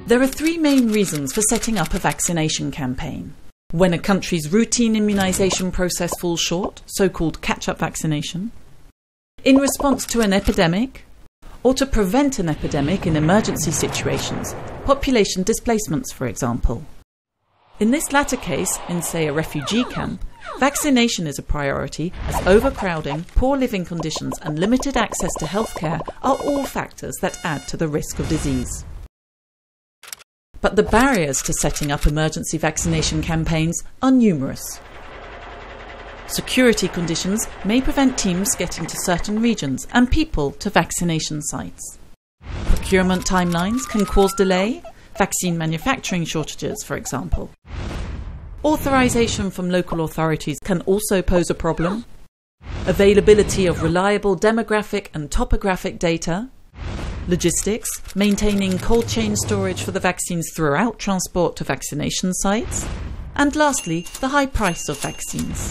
There are three main reasons for setting up a vaccination campaign. When a country's routine immunisation process falls short, so-called catch-up vaccination, in response to an epidemic, or to prevent an epidemic in emergency situations, population displacements for example. In this latter case, in say a refugee camp, vaccination is a priority as overcrowding, poor living conditions and limited access to healthcare are all factors that add to the risk of disease. But the barriers to setting up emergency vaccination campaigns are numerous. Security conditions may prevent teams getting to certain regions and people to vaccination sites. Procurement timelines can cause delay, vaccine manufacturing shortages, for example. Authorization from local authorities can also pose a problem. Availability of reliable demographic and topographic data. Logistics, maintaining cold chain storage for the vaccines throughout transport to vaccination sites. And lastly, the high price of vaccines.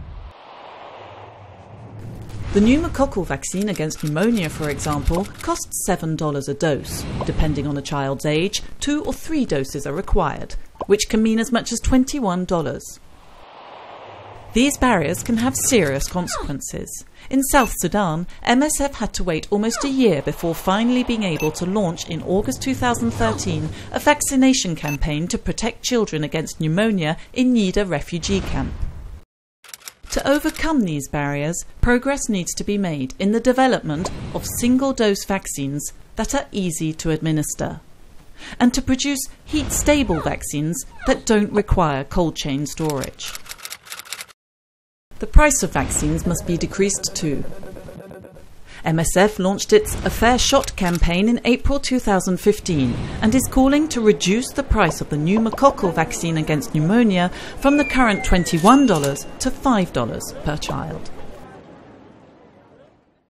The pneumococcal vaccine against pneumonia, for example, costs $7 a dose. Depending on a child's age, 2 or 3 doses are required, which can mean as much as $21. These barriers can have serious consequences. In South Sudan, MSF had to wait almost a year before finally being able to launch in August 2013 a vaccination campaign to protect children against pneumonia in Nida refugee camp. To overcome these barriers, progress needs to be made in the development of single-dose vaccines that are easy to administer, and to produce heat-stable vaccines that don't require cold chain storage. The price of vaccines must be decreased too. MSF launched its A Fair Shot campaign in April 2015 and is calling to reduce the price of the pneumococcal vaccine against pneumonia from the current $21 to $5 per child.